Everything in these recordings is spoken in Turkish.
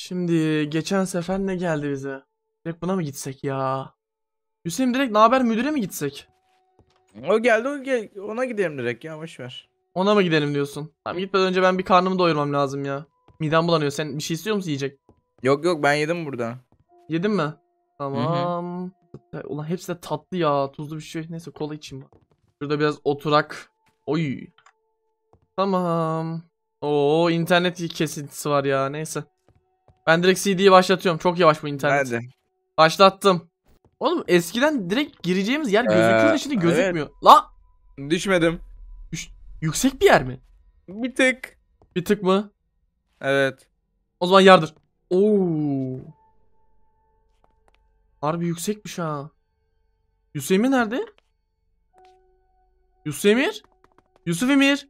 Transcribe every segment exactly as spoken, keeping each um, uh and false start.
Şimdi geçen sefer ne geldi bize? Direkt buna mı gitsek ya? Hüseyin direkt naber müdüre mi gitsek? O geldi o gel ona gidelim direkt ya boş ver. Ona mı gidelim diyorsun? Tamam gitmeden önce ben bir karnımı doyurmam lazım ya. Midem bulanıyor. Sen bir şey istiyor musun yiyecek? Yok yok ben yedim burada. Yedin mi? Hı hı. Tamam. Ulan hepsi de tatlı ya. Tuzlu bir şey. Neyse kola içeyim. Şurada biraz oturak. Oy. Tamam. Oo internet kesintisi var ya. Neyse. Ben direkt C D'yi başlatıyorum. Çok yavaş bu internet. Nerede? Başlattım. Oğlum eskiden direkt gireceğimiz yer gözüküyordu, Ee, şimdi evet. gözükmüyor. La! Düşmedim. Yüş- Yüksek bir yer mi? Bir tık. Bir tık mı? Evet. O zaman yardır. Oo. Harbi yüksekmiş ha. Yusuf Emir nerede? Yusuf Emir? Yusuf Emir.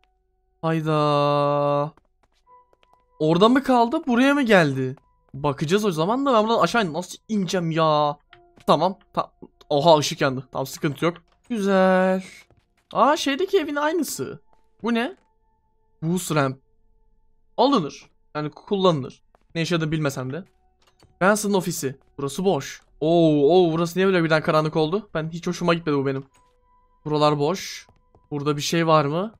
Hayda. Orada mı kaldı? Buraya mı geldi? Bakacağız o zaman da ben buradan aşağı nasıl ineceğim ya? Tamam. Ta Oha ışık yandı. Tamam sıkıntı yok. Güzel. Aa şeydeki evin aynısı. Bu ne? Boost ramp. Alınır. Yani kullanılır. Ne yaşadığını bilmesem de. Benson'ın ofisi. Burası boş. Oo, oo burası niye böyle birden karanlık oldu? Ben hiç hoşuma gitmedi bu benim. Buralar boş. Burada bir şey var mı?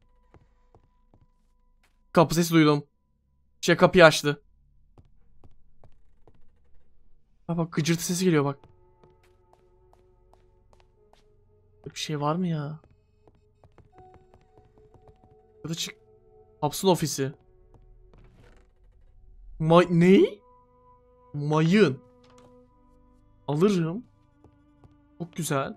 Kapı sesi duydum. Şey kapıyı açtı. Bak bak gıcırtı sesi geliyor bak. Bir şey var mı ya? Burada çık. Hapsın ofisi. May ne? Mayın. Alırım. Çok güzel.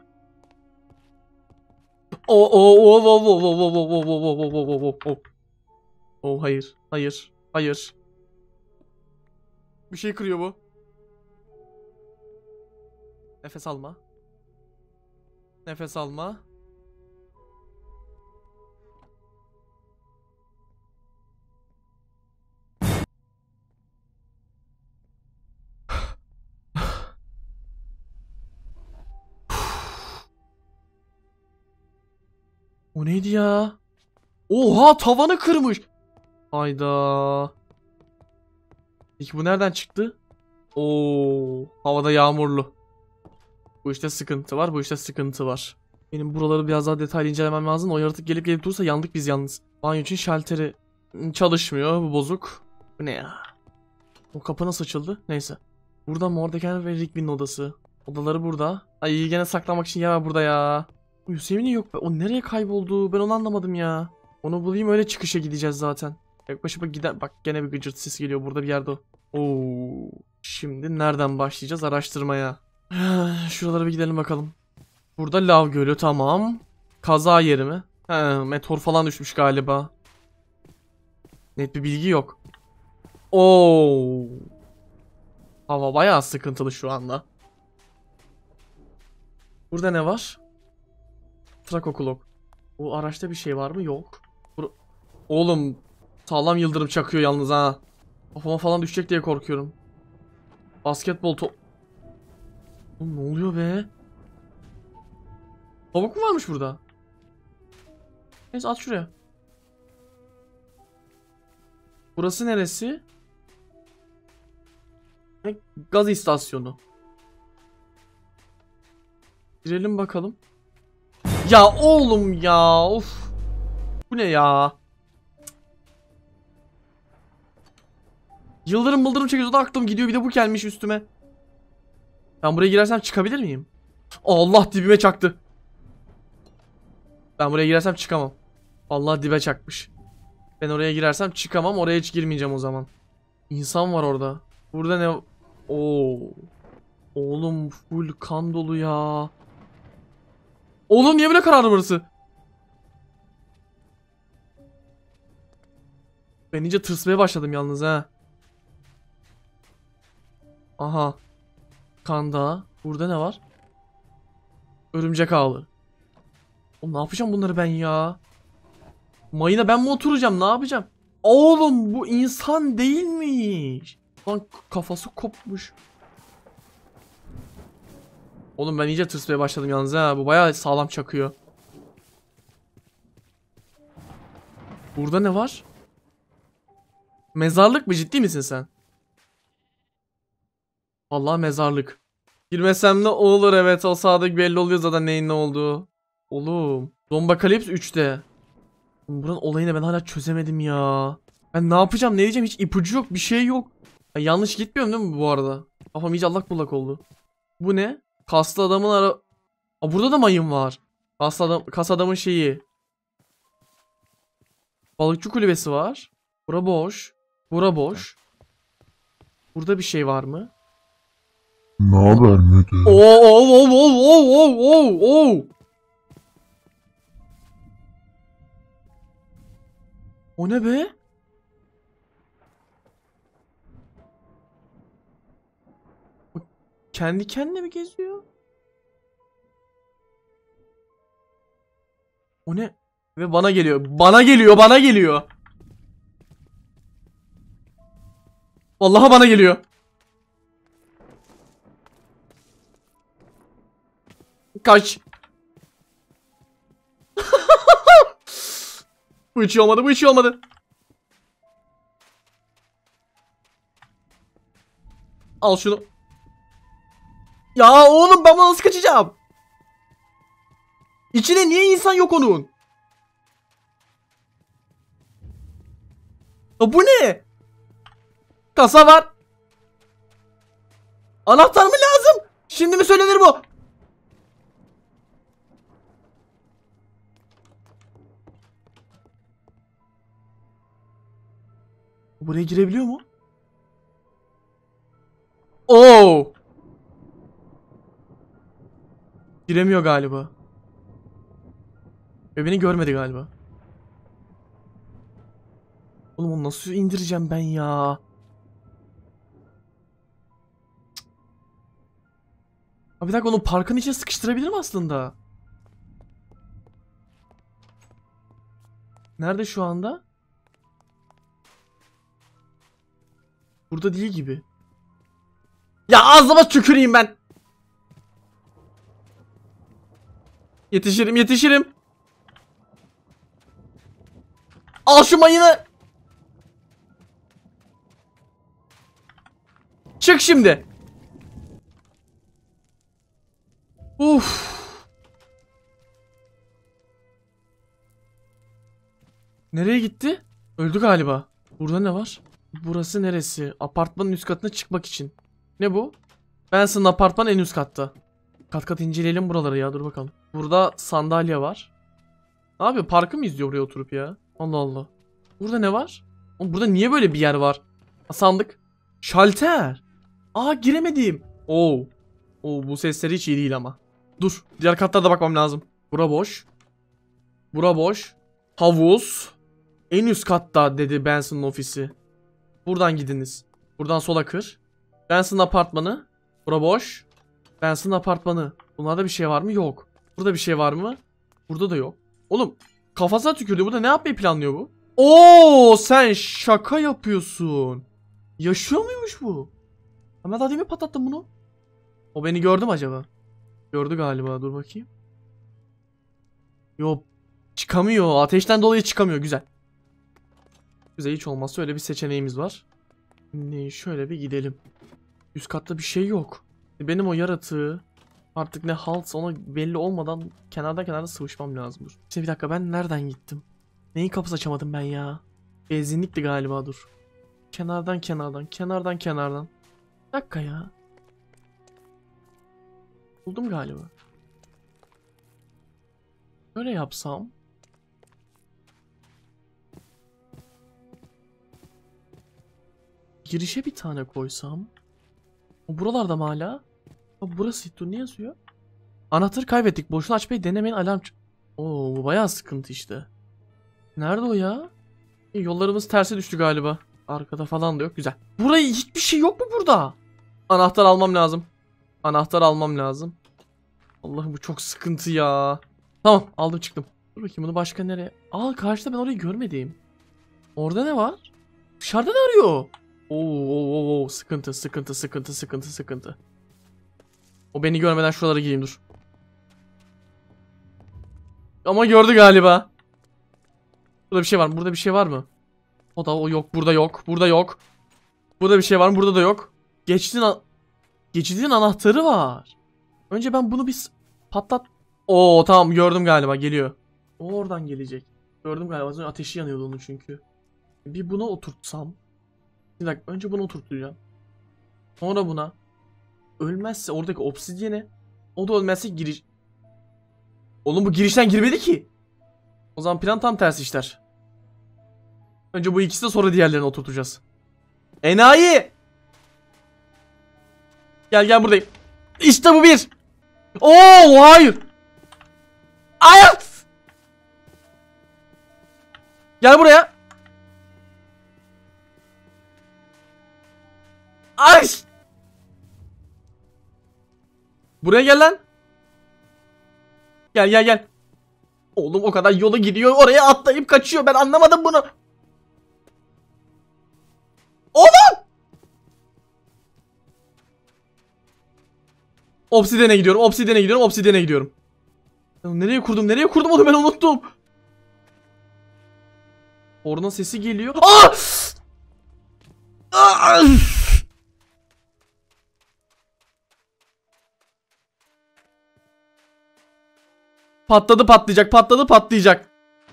O o o o o o o o o o o o o o hayır. Hayır. Hayır. Bir şey kırıyor bu. Nefes alma. Nefes alma. O neydi ya? Oha tavanı kırmış. Hayda. Peki bu nereden çıktı? Oo, havada yağmurlu. Bu işte sıkıntı var. Bu işte sıkıntı var. Benim buraları biraz daha detaylı incelemem lazım. O yaratık gelip gelip durursa yandık biz yalnız. Banyo için şalteri çalışmıyor. Bu bozuk. Bu ne ya? O kapı nasıl açıldı? Neyse. Burada Mordecai ve Rigby'nin odası. Odaları burada. Ay gene saklamak için yer var burada ya. Hüseyin'in yok be. O nereye kayboldu? Ben onu anlamadım ya. Onu bulayım öyle çıkışa gideceğiz zaten. Yaklaşıp gider. Bak gene bir gıcırtı sesi geliyor. Burada bir yerde o. Oo. Şimdi nereden başlayacağız araştırmaya? Şuralara bir gidelim bakalım. Burada lav gölü tamam. Kaza yeri mi? He, meteor falan düşmüş galiba. Net bir bilgi yok. Oo. Hava bayağı sıkıntılı şu anda. Burada ne var? Trakokulok. Bu araçta bir şey var mı? Yok. Bur Oğlum sağlam yıldırım çakıyor yalnız ha. Kafama falan düşecek diye korkuyorum. Basketbol top. Oğlum ne oluyor be? Tavuk mu varmış burada? Neyse at şuraya. Burası neresi? Ne? Gaz istasyonu. Girelim bakalım. Ya oğlum ya of. Bu ne ya? Yıldırım mıldırım çekiyordu da aklım gidiyor, bir de bu gelmiş üstüme. Ben buraya girersem çıkabilir miyim? Allah dibime çaktı. Ben buraya girersem çıkamam. Allah dibe çakmış. Ben oraya girersem çıkamam, oraya hiç girmeyeceğim o zaman. İnsan var orada. Burada ne? Oo. Oğlum full kan dolu ya. Oğlum niye böyle kararlı burası? Ben iyice tırsmaya başladım yalnız ha. Aha. Kan dağı. Burada ne var? Örümcek ağlı. Oğlum ne yapacağım bunları ben ya? Mayına ben mi oturacağım? Ne yapacağım? Oğlum bu insan değilmiş. Lan kafası kopmuş. Oğlum ben iyice tırsmaya başladım yalnız ha. Bu bayağı sağlam çakıyor. Burada ne var? Mezarlık mı? Ciddi misin sen? Vallahi mezarlık. Girmesem ne olur, evet o sağdaki belli oluyor zaten neyin ne olduğu. Oğlum. Zombakalips üçte. Buranın olayını ben hala çözemedim ya. Ben ne yapacağım, ne diyeceğim, hiç ipucu yok, bir şey yok. Ya yanlış gitmiyorum değil mi bu arada? Kafam iyice allak bullak oldu. Bu ne? Kaslı adamın ara... Aa, burada da mayın var. Kaslı adam, kas adamın şeyi. Balıkçı kulübesi var. Bura boş. Bura boş. Burada bir şey var mı? Ne haber müdür? Oo oo oo oo oo oo oo. O ne be? O kendi kendine mi geziyor? O ne? Ve bana geliyor. Bana geliyor, bana geliyor. Vallahi bana geliyor. Kaç. Bu hiç iyi olmadı, bu hiç iyi olmadı. Al şunu. Ya oğlum ben nasıl kaçacağım? İçine niye insan yok onun? Ya bu ne? Kasa var. Anahtar mı lazım? Şimdi mi söylenir bu? Buraya girebiliyor mu? Oo! Giremiyor galiba. Ve beni görmedi galiba. Oğlum onu nasıl indireceğim ben ya? Abi bir dakika, onu parkın içine sıkıştırabilirim aslında. Nerede şu anda? Burada değil gibi. Ya ağzıma tüküreyim ben. Yetişirim, yetişirim. Al şu mayını. Çık şimdi. Uf. Nereye gitti? Öldü galiba. Burada ne var? Burası neresi? Apartmanın üst katına çıkmak için. Ne bu? Benson'ın apartman en üst katta. Kat kat inceleyelim buraları ya, dur bakalım. Burada sandalye var. Ne yapıyor? Parkı mı izliyor buraya oturup ya? Allah Allah. Burada ne var? Oğlum burada niye böyle bir yer var? Ha, sandık. Şalter. Aa giremedim. Oo. Oo bu sesleri hiç iyi değil ama. Dur. Diğer katlara da bakmam lazım. Bura boş. Bura boş. Havuz. En üst katta dedi Benson'ın ofisi. Buradan gidiniz. Buradan sola kır. Benson'ın apartmanı. Bura boş. Benson'ın apartmanı. Bunlarda bir şey var mı? Yok. Burada bir şey var mı? Burada da yok. Oğlum kafasına tükürdü. Burada ne yapmayı planlıyor bu? Oo sen şaka yapıyorsun. Yaşıyor muymuş bu? Ama daha demin patlattım bunu. O beni gördü mü acaba? Gördü galiba. Dur bakayım. Yok. Çıkamıyor. Ateşten dolayı çıkamıyor. Güzel. Güzel, hiç olmazsa öyle bir seçeneğimiz var. Şimdi şöyle bir gidelim. Üst katta bir şey yok. Benim o yaratığı artık ne halt ona belli olmadan kenardan kenarda sıvışmam lazım. Dur. İşte bir dakika, ben nereden gittim? Neyin kapısı açamadım ben ya? Benzinlikti galiba, dur. Kenardan kenardan kenardan kenardan. Bir dakika ya. Buldum galiba. Böyle yapsam. Girişe bir tane koysam. O buralarda mı hala? Ha, burası. Dur, ne yazıyor? Anahtarı kaybettik. Boşuna açmayı denemeyin, alarm. Oo bu bayağı sıkıntı işte. Nerede o ya? E, yollarımız terse düştü galiba. Arkada falan da yok. Güzel. Burayı hiçbir şey yok mu burada? Anahtar almam lazım. Anahtar almam lazım. Allah'ım bu çok sıkıntı ya. Tamam, aldım çıktım. Dur bakayım, bunu başka nereye? Aa karşıda, ben orayı görmedim. Orada ne var? Dışarıda ne arıyor? Oo, oo, oo, sıkıntı sıkıntı sıkıntı sıkıntı sıkıntı. O beni görmeden şuralara gireyim, dur. Ama gördü galiba. Burada bir şey var mı? Burada bir şey var mı? O da o yok. Burada yok. Burada yok. Burada bir şey var mı? Burada da yok. Geçtin al. geçidin anahtarı var. Önce ben bunu bir s- patlat. Oo tamam gördüm galiba geliyor. O oradan gelecek. Gördüm galiba az önce ateşi yanıyordu onun çünkü. Bir buna oturtsam. Bir dakika önce bunu oturtacağım. Sonra buna. Ölmezse oradaki obsidyene. O da ölmezse giriş. Oğlum bu girişten girmedi ki. O zaman plan tam tersi işler. Önce bu ikisi de sonra diğerlerini oturtacağız. Enayi! Gel gel buradayım. İşte bu bir. Oo hayır. Hayır. Gel buraya. Ay. Buraya gel lan. Gel gel gel. Oğlum o kadar yola gidiyor oraya atlayıp kaçıyor. Ben anlamadım bunu. Oğlum. Obsidian'e gidiyorum. Obsidian'e gidiyorum. Obsidian'e gidiyorum. Ya nereye kurdum? Nereye kurdum onu ben unuttum. Oradan sesi geliyor. Aa! Aa! Patladı patlayacak. Patladı patlayacak.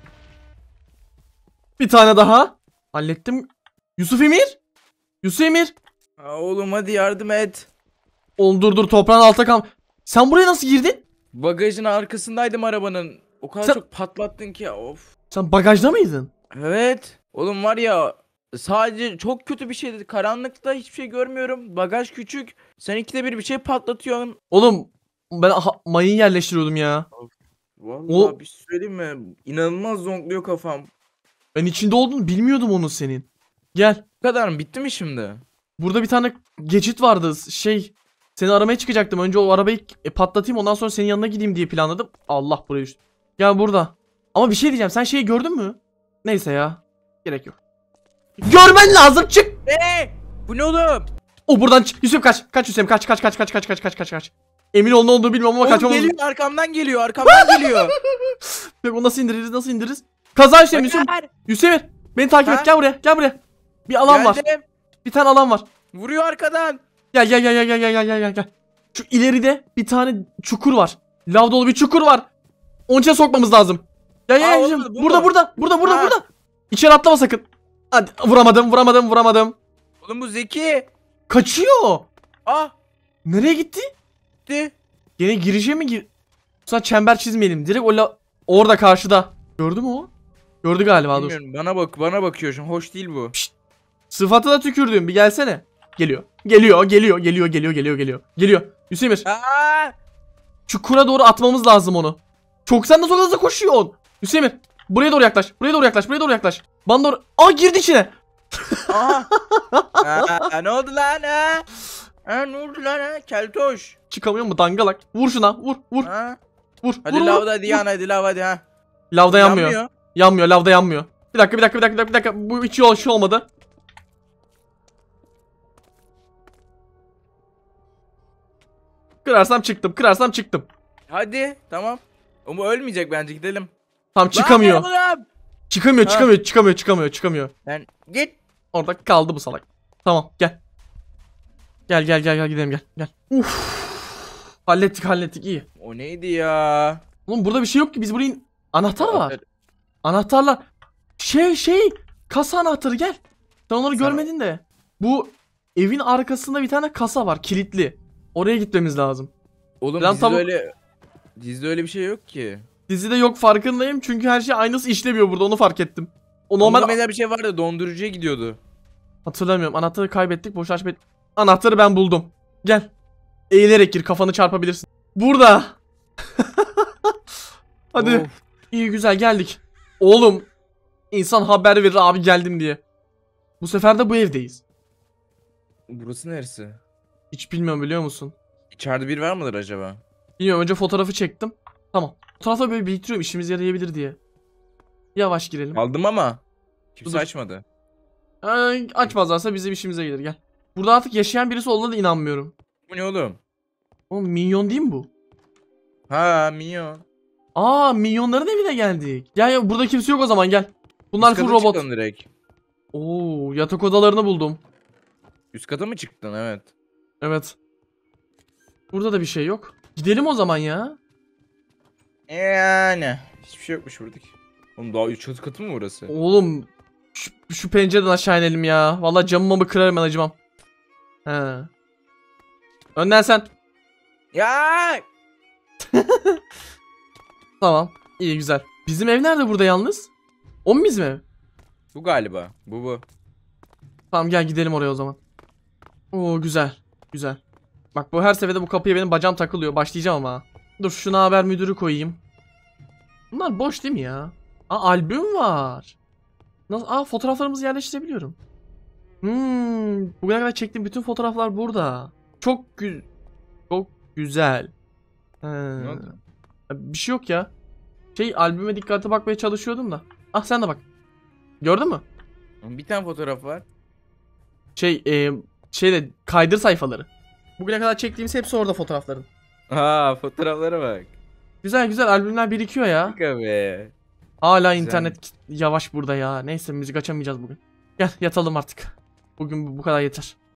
Bir tane daha. Hallettim. Yusuf Emir. Yusuf Emir. Aa, oğlum hadi yardım et. Oğlum dur dur toprağın altta kal. Sen buraya nasıl girdin? Bagajın arkasındaydım arabanın. O kadar Sen- çok patlattın ki of. Sen bagajda mıydın? Evet. Oğlum var ya sadece çok kötü bir şeydi. Karanlıkta hiçbir şey görmüyorum. Bagaj küçük. Sen ikide bir bir şey patlatıyorsun. Oğlum ben ha- mayın yerleştiriyordum ya. Vallahi O- bir şey söyleyeyim mi? İnanılmaz zonkluyor kafam. Ben içinde olduğunu bilmiyordum onun senin. Gel. Bu kadar mı? Bitti mi şimdi? Burada bir tane geçit vardı. Şey seni aramaya çıkacaktım. Önce o arabayı e, patlatayım ondan sonra senin yanına gideyim diye planladım. Allah buraya düştü. Gel burada. Ama bir şey diyeceğim. Sen şeyi gördün mü? Neyse ya. Gerek yok. Görmen lazım. Çık. Eee! Bu ne oğlum? O buradan çık. Yusuf kaç. Kaç Yusuf kaç kaç kaç kaç kaç kaç kaç kaç kaç. Emin ol ne olduğunu bilmiyorum ama Oğlum kaçmamız. geliyor arkamdan geliyor arkamdan geliyor. Peki onu nasıl indiririz? Nasıl indiririz? Kaza Hüseyin Yusuf. Bakar. Hüseyin beni takip Ha? et. Gel buraya. Gel buraya. Bir alan var. Geldim. Bir tane alan var. Vuruyor arkadan. Gel gel gel gel gel gel gel gel gel. Şu ileride bir tane çukur var. Lav dolu bir çukur var. Onun içine sokmamız lazım. Gel gel Aa, gel. oğlum, Yusuf. bu Burada mu? burada burada burada Ha. burada. İçeri atlama sakın. Hadi vuramadım vuramadım vuramadım. Oğlum bu Zeki. Kaçıyor. Ah Nereye gitti? gitti. Gene girişe mi gir? Sonra çember çizmeyelim. Direkt o la... orada karşıda. Gördü mü o? Gördü galiba dur. Bilmiyorum bana bak bana bakıyor şu an. Hoş değil bu. Sıfatına tükürdüğüm bir gelsene. Geliyor. Geliyor geliyor geliyor geliyor geliyor geliyor. Geliyor. Hüseyin Emir, Aa! çukura doğru atmamız lazım onu. Çok sen nasıl hızlı koşuyorsun? Hüseyin Emir, buraya doğru yaklaş. Buraya doğru yaklaş. Buraya doğru yaklaş. Bana doğru. Aa girdi içine. Aha. Aa, ne oldu lan ha? Ha, ne oldu lan ha? Keltoş. Çıkamıyor mu dangalak? Vur şuna. Vur vur Ha? vur. Hadi vur, vur. lavda hadi yan hadi lav hadi ha. Lavda yanmıyor. Yanmıyor. Lavda yanmıyor. Bir dakika bir dakika bir dakika bir dakika. Bu hiç yol şey olmadı. Kırarsam çıktım. Kırarsam çıktım. Hadi tamam. Ama ölmeyecek bence gidelim. Tam çıkamıyor. Lan oğlum. Çıkamıyor, Ha. çıkamıyor, çıkamıyor, çıkamıyor, çıkamıyor. Sen git. Orada kaldı bu salak. Tamam, gel. Gel gel gel gel gidelim gel. Gel. Uf. Hallettik, hallettik iyi. O neydi ya? Oğlum burada bir şey yok ki. Biz burayı anahtar var. Anahtarlar. Şey şey kasa anahtarı gel. Sen onları Sana- görmedin de. Bu evin arkasında bir tane kasa var kilitli. Oraya gitmemiz lazım. Oğlum Lan dizide tavuk- öyle dizide öyle bir şey yok ki. Dizide yok farkındayım çünkü her şey aynısı işlemiyor burada onu fark ettim. O normal Normal bir şey vardı dondurucuya gidiyordu. hatırlamıyorum. Anahtarı kaybettik. Boş açma. Anahtarı ben buldum. Gel. Eğilerek gir kafanı çarpabilirsin. Burada. Hadi. Of. İyi güzel geldik. Oğlum. İnsan haber verir abi geldim diye. Bu sefer de bu evdeyiz. Burası neresi? Hiç bilmiyorum biliyor musun? İçeride bir var mıdır acaba? Bilmiyorum önce fotoğrafı çektim. Tamam. Fotoğrafı böyle biriktiriyorum işimize yarayabilir diye. Yavaş girelim. Aldım ama. Kimse Dur. açmadı. Ee, açmazlarsa bizim işimize gelir gel. Burada artık yaşayan birisi olduğuna da inanmıyorum. Bu ne oğlum? Oğlum minyon değil mi bu? Ha minyon. Aa minyonların evine geldik. Gel ya burada kimse yok o zaman gel. Bunlar Üst full kata robot. çıktın direkt. Oo yatak odalarını buldum. Üst kata mı çıktın evet. Evet. Burada da bir şey yok. Gidelim o zaman ya. Yani. Hiçbir şey yokmuş buradaki. Oğlum daha üç çatı katı mı burası? Oğlum şu, şu pencereden aşağı inelim ya. Vallahi camımı kırarım ben, acımam. He. Önden sen. Ya! Tamam. İyi, güzel. Bizim ev nerede burada yalnız? O mu bizim ev? Bu galiba. Bu bu. Tamam, gel gidelim oraya o zaman. Oo, güzel. Güzel. Bak, bu her seferinde bu kapıya benim bacağım takılıyor. Başlayacağım ama. Dur, şuna haber müdürü koyayım. Bunlar boş değil mi ya? Aa, albüm var. Nasıl? Aa, fotoğraflarımızı yerleştirebiliyorum. Hmm, bugüne kadar çektiğim bütün fotoğraflar burada. Çok gü çok güzel. He. Ne oldu? Bir şey yok ya. Şey, albüme dikkatli bakmaya çalışıyordum da. Ah, sen de bak. Gördün mü? Bir tane fotoğraf var. Şey, e, şeyde kaydır sayfaları. Bugüne kadar çektiğimiz hepsi orada fotoğrafların. Aa, fotoğraflara bak. Güzel güzel albümler birikiyor ya. Şaka be. Hala Güzel. internet yavaş burada ya. Neyse, müzik açamayacağız bugün. Gel yatalım artık. Bugün bu bu kadar yeter.